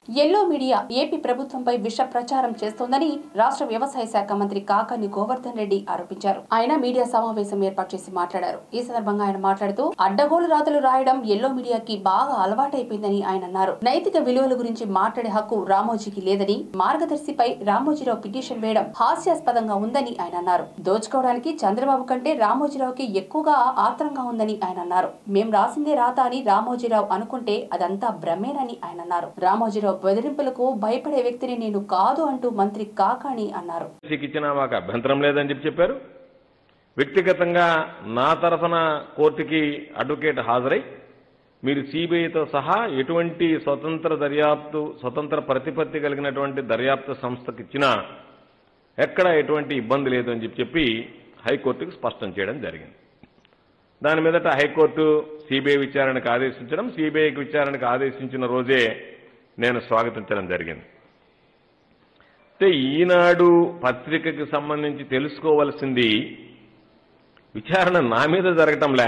Yellow media AP ప్రభుత్వంపై విష ప్రచారం చేస్తోందని రాష్ట్ర వ్యవసాయ శాఖ మంత్రి కాకాని గోవర్ధన్ రెడ్డి ఆరోపించారు. ఆయన మీడియా సమావేశం ఏర్పాటు చేసి మాట్లాడారు. ఈ సందర్భంగా ఆయన మాట్లాడుతూ అడ్డగోలు రాతలు రాయడం ఎల్లో మీడియాకి బాగా అలవాటైపోయిందని ఆయన అన్నారు. నైతిక విలువల గురించి మాట్లాడే హక్కు రామోజీకి లేదని, మార్గదర్శిపై రామోజీరావు పిటిషన్ వేయడం హాస్యాస్పదంగా ఉందని ఆయన అన్నారు. దోచుకోవడానికి చంద్రబాబు కంటే రామోజీరావుకి ఎక్కువగా ఆత్రంగా ఉందని ఆయన అన్నారు. మేం రాసిందే రాత అని రామోజీరావు అనుకుంటే అదంతా భ్రమేనని ఆయన అన్నారు. రామోజీరావు బెదిరింపులకు భయపడే వ్యక్తిని నేను కాదు అంటూ మంత్రి కాకాని అన్నారు. మాకు అభ్యంతరం లేదని చెప్పారు. వ్యక్తిగతంగా నా తరఫున కోర్టుకి అడ్వకేట్ హాజరై మీరు సిబిఐతో సహా ఎటువంటి స్వతంత్ర ప్రతిపత్తి కలిగినటువంటి దర్యాప్తు సంస్థకి ఇచ్చినా ఎక్కడ ఎటువంటి ఇబ్బంది లేదు అని చెప్పి హైకోర్టుకు స్పష్టం చేయడం జరిగింది. దాని మీదట హైకోర్టు సిబిఐ విచారణకు ఆదేశించడం, సిబిఐకి విచారణకు ఆదేశించిన రోజే నేను స్వాగతించడం జరిగింది. అంటే ఈనాడు పత్రికకి సంబంధించి తెలుసుకోవలసింది విచారణ నా మీద జరగటంలే,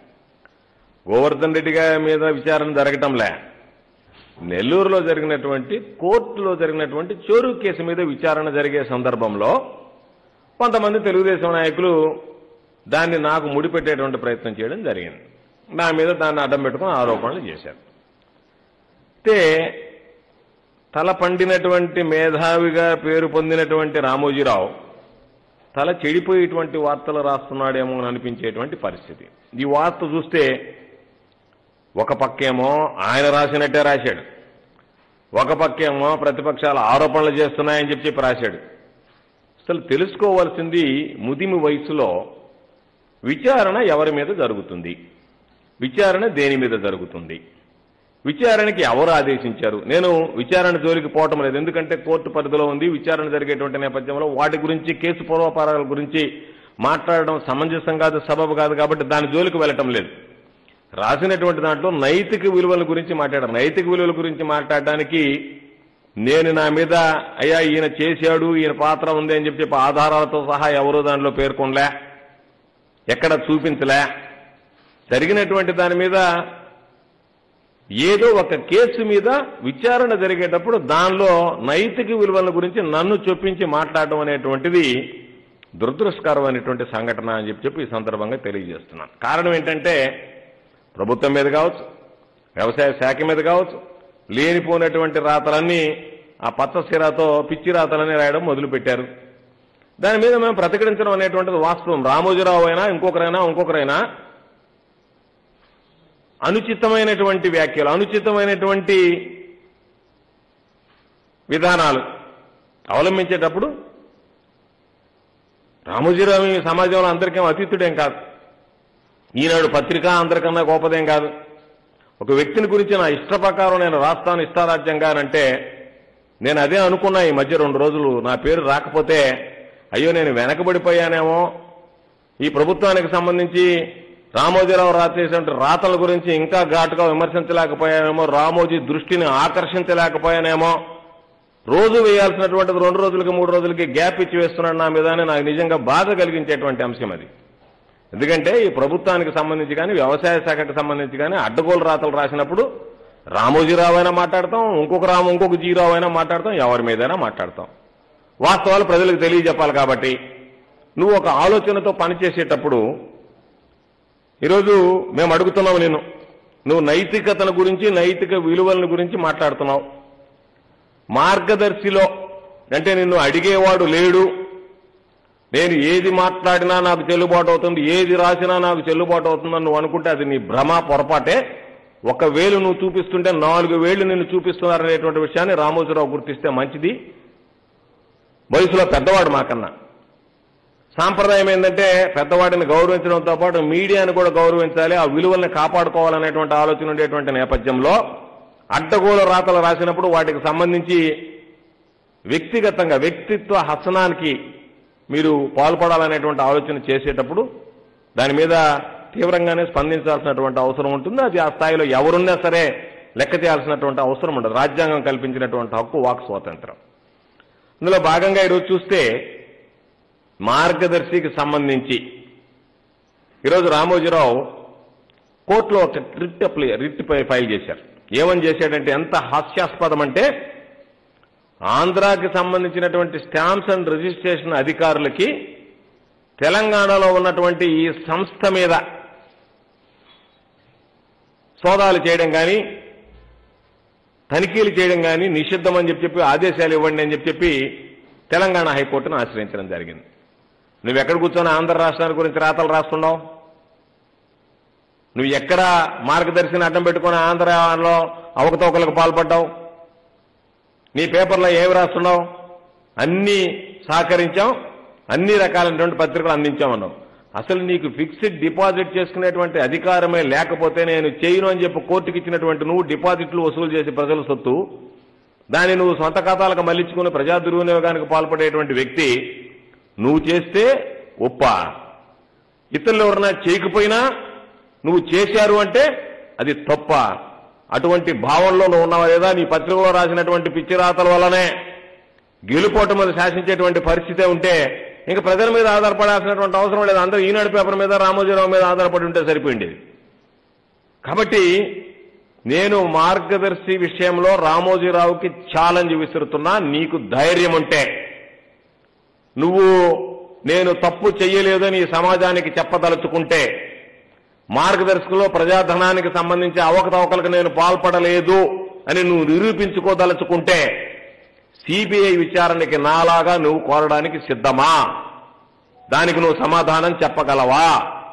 గోవర్ధన్ రెడ్డి గారి మీద విచారణ జరగటంలే, నెల్లూరులో జరిగినటువంటి కోర్టులో జరిగినటువంటి చోరు కేసు మీద విచారణ జరిగే సందర్భంలో కొంతమంది తెలుగుదేశం నాయకులు దాన్ని నాకు ముడిపెట్టేటువంటి ప్రయత్నం చేయడం జరిగింది. నా మీద దాన్ని అడ్డం పెట్టుకుని ఆరోపణలు చేశారు. అయితే తల పండినటువంటి మేధావిగా పేరు పొందినటువంటి రామోజీరావు తల చెడిపోయేటువంటి వార్తలు రాస్తున్నాడేమో అని అనిపించేటువంటి పరిస్థితి. ఈ వార్త చూస్తే ఒక పక్కేమో ఆయన రాసినట్టే రాశాడు, ఒక పక్కేమో ప్రతిపక్షాలు ఆరోపణలు చేస్తున్నాయని చెప్పి రాశాడు. అసలు తెలుసుకోవాల్సింది ముదిమి వయసులో విచారణ ఎవరి మీద జరుగుతుంది, విచారణ దేని మీద జరుగుతుంది, విచారణకి ఎవరు ఆదేశించారు. నేను విచారణ జోలికి పోవటం లేదు, ఎందుకంటే కోర్టు పరిధిలో ఉంది. విచారణ జరిగేటువంటి నేపథ్యంలో వాటి గురించి, కేసు పూర్వపారాల గురించి మాట్లాడడం సమంజసం కాదు, సబబు కాదు, కాబట్టి దాని జోలికి వెళ్ళటం లేదు. రాసినటువంటి దాంట్లో నైతిక విలువల గురించి మాట్లాడారు. నైతిక విలువల గురించి మాట్లాడడానికి నేను నా మీద అయ్యా ఈయన చేశాడు, ఈయన పాత్ర ఉంది అని చెప్పి ఆధారాలతో సహా ఎవరో దానిలో పేర్కొనలే, ఎక్కడ చూపించలే. జరిగినటువంటి దాని మీద ఏదో ఒక కేసు మీద విచారణ జరిగేటప్పుడు దానిలో నైతిక విలువల గురించి నన్ను చొప్పించి మాట్లాడడం అనేటువంటిది దురదృష్టకరమైనటువంటి సంఘటన అని చెప్పి ఈ సందర్భంగా తెలియజేస్తున్నాను. కారణం ఏంటంటే ప్రభుత్వం మీద కావచ్చు, వ్యవసాయ శాఖ మీద కావచ్చు, లేనిపోయినటువంటి రాతలన్నీ ఆ పచ్చ సిరాతో పిచ్చి రాతలన్నీ రాయడం మొదలుపెట్టారు. దాని మీద మేము ప్రతిఘటించడం అనేటువంటిది వాస్తవం. రామోజీరావు అయినా ఇంకొకరైనా అనుచితమైనటువంటి వ్యాఖ్యలు, అనుచితమైనటువంటి విధానాలు అవలంబించేటప్పుడు రామోజీరావు ఈ సమాజంలో అందరికీ అతీతుడేం కాదు, ఈనాడు పత్రిక అందరికన్నా గొప్పదేం కాదు. ఒక వ్యక్తిని గురించి నా ఇష్ట ప్రకారం నేను రాస్తాను ఇష్టారాజ్యంగా అంటే నేను అదే అనుకున్నా. ఈ మధ్య 2 రోజులు నా పేరు రాకపోతే అయ్యో నేను వెనకబడిపోయానేమో, ఈ ప్రభుత్వానికి సంబంధించి రామోజీరావు రాసేటువంటి రాతల గురించి ఇంకా ఘాటుగా విమర్శించలేకపోయానేమో, రామోజీ దృష్టిని ఆకర్షించలేకపోయానేమో, రోజు వేయాల్సినటువంటిది 2 రోజులకి 3 రోజులకి గ్యాప్ ఇచ్చి వేస్తున్నాడు నా మీద అని నాకు నిజంగా బాధ కలిగించేటువంటి అంశం అది. ఎందుకంటే ఈ ప్రభుత్వానికి సంబంధించి కానీ, వ్యవసాయ శాఖకు సంబంధించి కానీ అడ్డగోలు రాతలు రాసినప్పుడు రామోజీరావు అయినా మాట్లాడతాం, ఇంకొక జీరావు అయినా మాట్లాడతాం, ఎవరి మీదైనా మాట్లాడతాం. వాస్తవాలు ప్రజలకు తెలియజెప్పాలి. కాబట్టి నువ్వు ఒక ఆలోచనతో పనిచేసేటప్పుడు ఈరోజు మేము అడుగుతున్నావు, నువ్వు నైతికతను గురించి, నైతిక విలువలను గురించి మాట్లాడుతున్నావు. మార్గదర్శిలో అంటే నిన్ను అడిగేవాడు లేడు, నేను ఏది మాట్లాడినా నాకు చెల్లుబాటు అవుతుంది, ఏది రాసినా నాకు చెల్లుబాటు అవుతుందని నువ్వు అనుకుంటే అది నీ భ్రమ, పొరపాటే. 1 వేలు నువ్వు చూపిస్తుంటే 4 వేళ్లు నిన్ను చూపిస్తున్నారనేటువంటి విషయాన్ని రామోజీరావు గుర్తిస్తే మంచిది. వయసులో పెద్దవాడు మాకన్నా. సాంప్రదాయం ఏంటంటే పెద్దవాడిని గౌరవించడంతో పాటు మీడియాను కూడా గౌరవించాలి, ఆ విలువల్ని కాపాడుకోవాలనేటువంటి ఆలోచన ఉండేటువంటి నేపథ్యంలో అడ్డగోలు రాతలు రాసినప్పుడు వాటికి సంబంధించి వ్యక్తిగతంగా వ్యక్తిత్వ హసనానికి మీరు పాల్పడాలనేటువంటి ఆలోచన చేసేటప్పుడు దాని మీద తీవ్రంగానే స్పందించాల్సినటువంటి అవసరం ఉంటుంది. అది ఆ స్థాయిలో ఎవరున్నా సరే లెక్క చేయాల్సినటువంటి అవసరం ఉండదు. రాజ్యాంగం కల్పించినటువంటి హక్కు వాక్ స్వాతంత్రం. ఇందులో భాగంగా ఈరోజు చూస్తే మార్గదర్శికి సంబంధించి ఈరోజు రామోజీరావు కోర్టులో ఒక రిట్ ఫైల్ చేశారు. ఏమని చేశాడంటే ఎంత హాస్యాస్పదం అంటే ఆంధ్రాకి సంబంధించినటువంటి స్టాంప్స్ అండ్ రిజిస్ట్రేషన్ అధికారులకి తెలంగాణలో ఉన్నటువంటి ఈ సంస్థ మీద సోదాలు చేయడం కానీ తనిఖీలు చేయడం కానీ నిషిద్ధమని చెప్పి ఆదేశాలు ఇవ్వండి అని చెప్పి తెలంగాణ హైకోర్టును ఆశ్రయించడం జరిగింది. నువ్వు ఎక్కడ కూర్చొని ఆంధ్ర రాష్ట్రానికి గురించి రాతలు రాస్తున్నావు? నువ్వు ఎక్కడ మార్గదర్శిని అడ్డం పెట్టుకుని ఆంధ్రలో అవకతవకలకు పాల్పడ్డావు? నీ పేపర్లో ఏమి రాస్తున్నావు? అన్ని సహకరించాం, అన్ని రకాలైనటువంటి పత్రికలు అందించామన్నావు. అసలు నీకు ఫిక్స్డ్ డిపాజిట్ చేసుకునేటువంటి అధికారమే లేకపోతే నేను చేయను అని చెప్పి కోర్టుకి ఇచ్చినటువంటి నువ్వు డిపాజిట్లు వసూలు చేసి ప్రజల సొత్తు దాన్ని నువ్వు సొంత ఖాతాలకు మళ్లించుకుని ప్రజా దుర్వినియోగానికి పాల్పడేటువంటి వ్యక్తి నువ్వు చేస్తే ఒప్ప, ఇతరులు ఎవరన్నా చేయకపోయినా నువ్వు చేశారు అంటే అది తప్ప. అటువంటి భావంలో నువ్వు ఉన్నావా లేదా? నీ పత్రికలో రాసినటువంటి పిచ్చి రాతల వల్లనే గెలుపోవటం మీద శాసించేటువంటి పరిస్థితే ఉంటే ఇంకా ప్రజల మీద ఆధారపడాల్సినటువంటి అవసరం లేదు. అందరూ ఈనాడు పేపర్ మీద రామోజీరావు మీద ఆధారపడి ఉంటే సరిపోయింది. కాబట్టి నేను మార్గదర్శి విషయంలో రామోజీరావుకి ఛాలెంజ్ విసురుతున్నా. నీకు ధైర్యం ఉంటే నువ్వు నేను తప్పు చెయ్యలేదని ఈ సమాజానికి చెప్పదలుచుకుంటే, మార్గదర్శకులో ప్రజాధనానికి సంబంధించి అవకతవకలకు నేను పాల్పడలేదు అని నువ్వు నిరూపించుకోదలుచుకుంటే సిబిఐ విచారణకి నాలాగా నువ్వు కోరడానికి సిద్ధమా? దానికి నువ్వు సమాధానం చెప్పగలవా?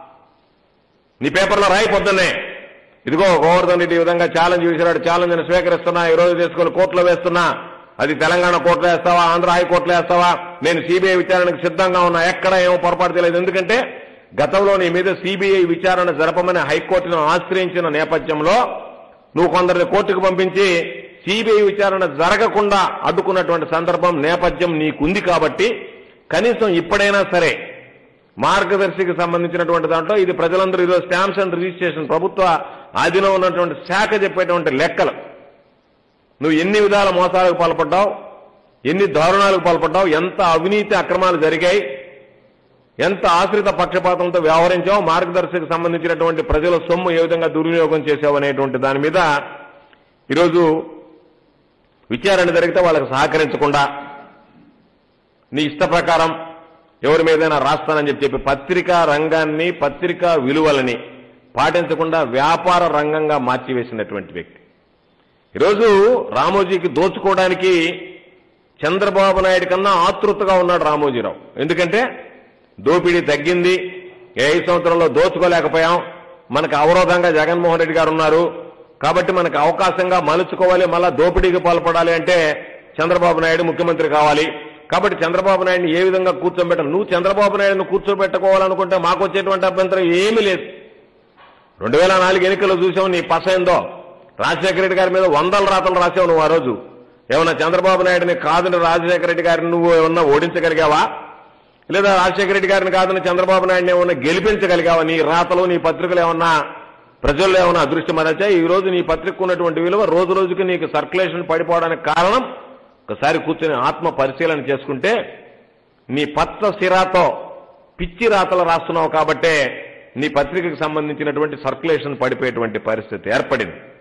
నీ పేపర్లో రాయి పొద్దున్నే, ఇదిగో గోవర్ధన్ రెడ్డి ఈ విధంగా ఛాలెంజ్ విసిరాడు, ఛాలెంజ్ని స్వీకరిస్తున్నా, ఈ రోజు తీసుకుని కోర్టులో వేస్తున్నా. అది తెలంగాణ కోర్టులో వేస్తావా, ఆంధ్ర హైకోర్టులో వేస్తావా? నేను సిబిఐ విచారణకు సిద్ధంగా ఉన్నా, ఎక్కడ ఏమో పొరపాటు తెలియదు. ఎందుకంటే గతంలో నీ మీద సిబిఐ విచారణ జరపమని హైకోర్టును ఆశ్రయించిన నేపథ్యంలో నువ్వు కొందరిని కోర్టుకు పంపించి సిబిఐ విచారణ జరగకుండా అడ్డుకున్నటువంటి సందర్భం నేపథ్యం నీకుంది. కాబట్టి కనీసం ఇప్పుడైనా సరే మార్గదర్శికి సంబంధించినటువంటి దాంట్లో ఇది ప్రజలందరూ ఈరోజు స్టాంప్స్ అండ్ రిజిస్ట్రేషన్ ప్రభుత్వ ఆధీనం ఉన్నటువంటి శాఖ చెప్పేటువంటి లెక్కలు, నువ్వు ఎన్ని విధాల మోసాలకు పాల్పడ్డావు, ఎన్ని దారుణాలకు పాల్పడ్డావు, ఎంత అవినీతి అక్రమాలు జరిగాయి, ఎంత ఆశ్రిత పక్షపాతంతో వ్యవహరించావు, మార్గదర్శికి సంబంధించినటువంటి ప్రజల సొమ్ము ఏ విధంగా దుర్వినియోగం చేశావు అనేటువంటి దాని మీద ఈరోజు విచారణ జరిగితే వాళ్ళకి సహకరించకుండా నీ ఇష్ట ప్రకారం ఎవరి మీదైనా రాస్తానని చెప్పి పత్రికా రంగాన్ని, పత్రికా విలువలని పాటించకుండా వ్యాపార రంగంగా మార్చివేసినటువంటి వ్యక్తి. ఈరోజు రామోజీకి దోచుకోవడానికి చంద్రబాబు నాయుడు కన్నా ఆతృతగా ఉన్నాడు రామోజీరావు. ఎందుకంటే దోపిడీ తగ్గింది, 5 సంవత్సరంలో దోచుకోలేకపోయాం, మనకు అవరోధంగా జగన్మోహన్ రెడ్డి గారు ఉన్నారు, కాబట్టి మనకు అవకాశంగా మలుచుకోవాలి, మళ్ళా దోపిడీకి పాల్పడాలి అంటే చంద్రబాబు నాయుడు ముఖ్యమంత్రి కావాలి. కాబట్టి చంద్రబాబు నాయుడిని ఏ విధంగా కూర్చోబెట్టాలి? నువ్వు చంద్రబాబు నాయుడును కూర్చోబెట్టుకోవాలనుకుంటే మాకు వచ్చేటువంటి అభ్యంతరం ఏమీ లేదు. 2004 ఎన్నికల్లో చూసావు నీ పసందో. రాజశేఖర రెడ్డి గారి మీద 100 రాతలు రాసావు నువ్వు. ఆ రోజు ఏమన్నా చంద్రబాబు నాయుడిని కాదని రాజశేఖర రెడ్డి గారిని నువ్వు ఏమన్నా ఓడించగలిగావా? లేదా రాజశేఖర రెడ్డి గారిని కాదని చంద్రబాబు నాయుడిని ఏమన్నా గెలిపించగలిగావా? నీ రాతలు, నీ పత్రికలు ఏమన్నా ప్రజల్లో ఏమన్నా అదృష్టం మరచాయి? ఈ రోజు నీ పత్రిక ఉన్నటువంటి విలువ రోజు రోజుకి నీకు సర్క్యులేషన్ పడిపోవడానికి కారణం ఒకసారి కూర్చొని ఆత్మ పరిశీలన చేసుకుంటే నీ పచ్చ సిరాతో పిచ్చి రాతలు రాస్తున్నావు కాబట్టే నీ పత్రికకు సంబంధించినటువంటి సర్క్యులేషన్ పడిపోయేటువంటి పరిస్థితి ఏర్పడింది.